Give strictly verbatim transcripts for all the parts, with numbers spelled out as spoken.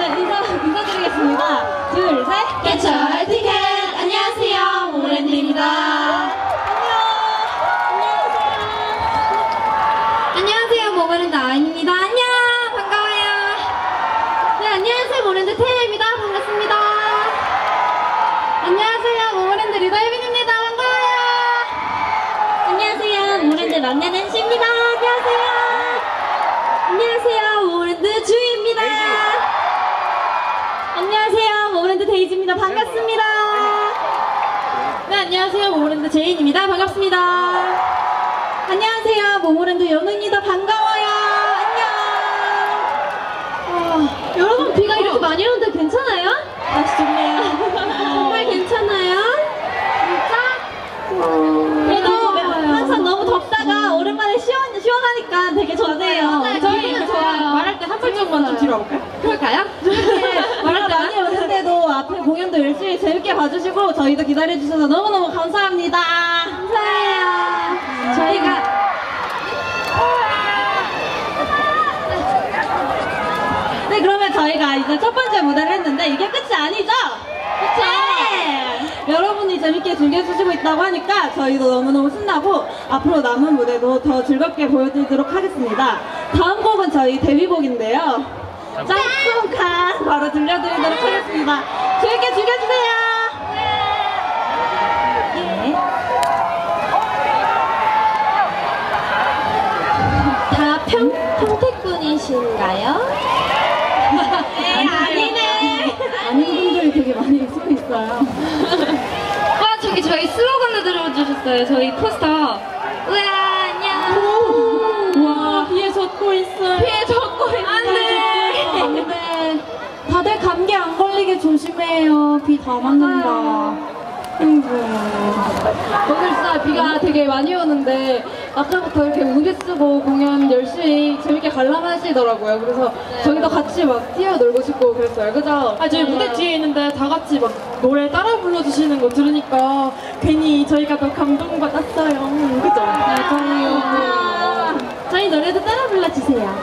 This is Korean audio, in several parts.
인사, 인사드리겠습니다. 둘, 셋. 개철 티켓! 안녕하세요, 모모랜드입니다. 안녕하세요, 모모랜드 아인입니다. 안녕! 반가워요. 네, 안녕하세요, 모모랜드 태연입니다. 반갑습니다. 안녕하세요, 모모랜드 리더 혜빈입니다. 반가워요. 안녕하세요, 모모랜드 막내 낸시입니다. 안녕하세요. 안녕하세요, 모모랜드 주희입니다. 안녕하세요, 모모랜드 데이지입니다. 반갑습니다. 네, 안녕하세요, 모모랜드 제인입니다. 반갑습니다. 안녕하세요, 모모랜드 연우입니다. 반가워요. 안녕. 어, 여러분, 비가 이렇게 많이 오는데 괜찮아요? 날씨 좋네요. 정말 괜찮아요? 진짜? 그래도 항상 너무 덥다가 오랜만에 시원, 시원하니까 되게 좋네요. 맞아요. 저희는 좋아요. 말할 때 한 발짝만 좀 뒤로 와볼까요? 그럴까요? 말할 때 많이 오는데도 앞에 공연도 열심히 재밌게 봐주시고 저희도 기다려주셔서 너무너무 감사합니다. 감사해요. 저희가 네, 그러면 저희가 이제 첫 번째 무대를 했는데 이게 끝이 아니죠? 그쵸? 네. 여러분이 재밌게 즐겨주시고 있다고 하니까 저희도 너무너무 신나고 앞으로 남은 무대도 더 즐겁게 보여드리도록 하겠습니다. 다음 곡은 저희 데뷔곡인데요. 짝꿍칸 바로 들려드리도록 하겠습니다. 재밌게 즐겨주세요. 네. 다 평, 평택분이신가요? 네, 아니네. 아닌 분들이 되게 많이 있고 있어요. 와, 저기 저희 슬로건을 들어주셨어요. 저희 포스터. 우와, 안녕. 와, 비에 젖고 있어요. 피해 젖고 있어요. 안 돼. 안 돼. 다들 감기 안 걸리게 조심해요. 비 다 맞는다. 오늘 진짜 비가 되게 많이 오는데 아까부터 이렇게 무대 쓰고 공연 열심히 재밌게 관람하시더라고요. 그래서 네. 저희도 같이 막 뛰어놀고 싶고 그랬어요. 그죠? 아, 저희 무대 뒤에 있는데 다 같이 막 노래 따라 불러주시는 거 들으니까 괜히 저희가 더 감동받았어요. 그죠? 맞아요. 아, 저희 노래도 따라 불러주세요.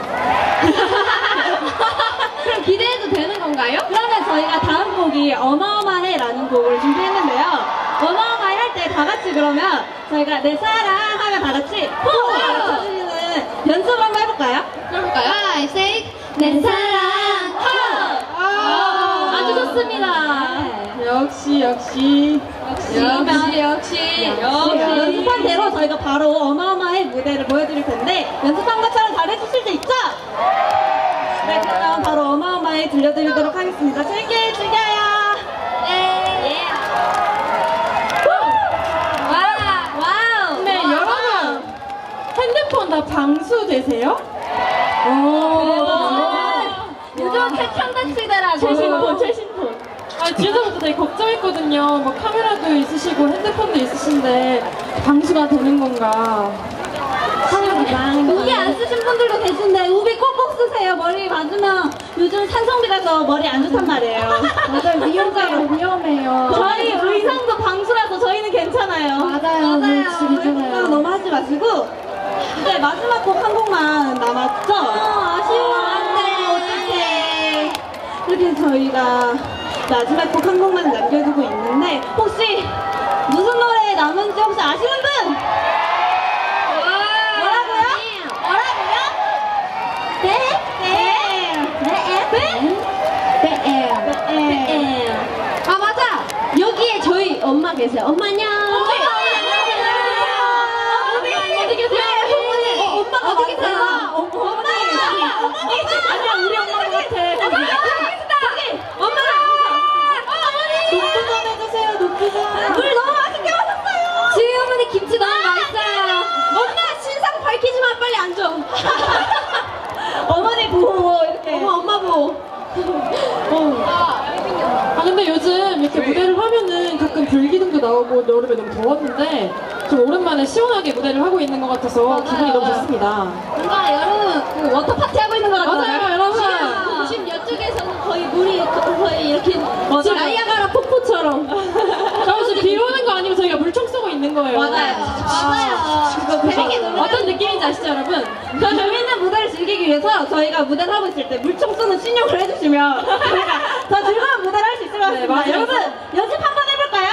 그럼 기대해도 되는 건가요? 그러면 저희가 다음 곡이 어마어마해라는 곡을 준비했는데요. 어마어마해 할 때 다 같이 그러면 저희가 내 사랑 하면 다 같이 호흡을 맞춰주시는 연습 한번 해볼까요? 그럴까요? I say 내 사랑 호! 아, 아주 좋습니다. 역시, 역시. 역시 역시 역시 역시 연습한 대로 저희가 바로 어마어마해 무대를 보여드릴 텐데 연습한 것처럼 잘해주실 수 있죠? 네, 그럼 바로 어마어마해 들려드리도록 하겠습니다. 재밌게 즐겨요. 예. 와우 와우. 네, 여러분. 핸드폰 다 방수 되세요? 요즘 최첨단 시대라고. 최신폰, 최신폰. 아, 뒤에서부터 되게 걱정했거든요. 막 카메라도 있으시고 핸드폰도 있으신데 방수가 되는 건가? 우비 안 쓰신 분들도 계신데 우비 꼭꼭 쓰세요. 머리 맞으면 요즘 산성비라서 머리 안 좋단 말이에요. 맞아요. 위험해요. 위험해요. 저희 의상도 방수라서 저희는 괜찮아요. 맞아요. 네, 진짜 괜찮아요. 너무 하지 마시고 이제 마지막 곡 한 곡만 남았죠? 어, 아쉬워. 안돼. 어떡해. 이렇게 저희가 마지막 곡 한 곡만 남겨두고 있는데 혹시 무슨 노래 남은지 혹시 아시는 분? 뭐라고요? 뭐라고요? 네? 네. 네? 네? 네. 아 맞아. 여기에 저희 엄마 계세요. 엄마 안녕. 어디 계세요? 엄마가 어디 계세요? 엄마 아니야, 우리 엄마 같아. 엄마가. 녹두 좀 해주세요, 녹두 좀. 물 너무 맛있게 마셨어요. 지희 어머니 김치 너무 맛있어요. 엄마 신상 밝히지 마, 빨리 앉아. 어머니 보호 이렇게. 엄마 엄마 보호. 아, 근데 요즘 이렇게 무대를 하면은 가끔 불기둥도 나오고 여름에 너무 더웠는데 좀 오랜만에 시원하게 무대를 하고 있는 것 같아서 기분이 너무 좋습니다. 뭔가 여러분 그 워터 파티 하고 있는 거 같아요. 맞아요, 여러분. 지금, 지금 이쪽에서는 거의 물이 거의 이렇게 지금 나이아가라 폭포처럼. 저 지금 비 오는 거 아니고 저희가 물총 쏘고 있는 거예요. 맞아요. 맞아요. 그거 재밌게 놀 어떤 느낌인지 아시죠, 여러분? 재밌는 무대를 즐기기 하기 위해서 저희가 무대를 하고 있을 때 물총 쏘는 신용을 해주시면 저희가 더 즐거운 무대를 할 수 있을 것 같습니다. 네, 맞아요. 여러분 연습 한번 해볼까요?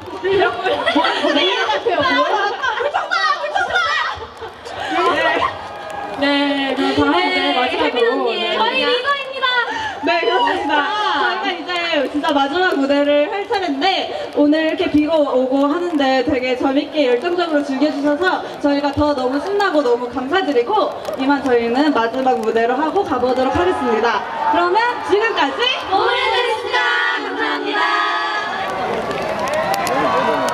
네, 물총 쏴! 물총 쏴! 네, 그럼 다음 이제 마지막으로. 네. 저희 리더입니다. 네, 그렇습니다. 저희가 이제 진짜 마지막 무대를 할 차례인데 오늘 이렇게 비가 오고 하는데 되게 재밌게 열정적으로 즐겨주셔서 저희가 더 너무 신나고 너무 감사드리고 이만 저희는 마지막 무대로 하고 가보도록 하겠습니다. 그러면 지금까지 오늘은 감사합니다.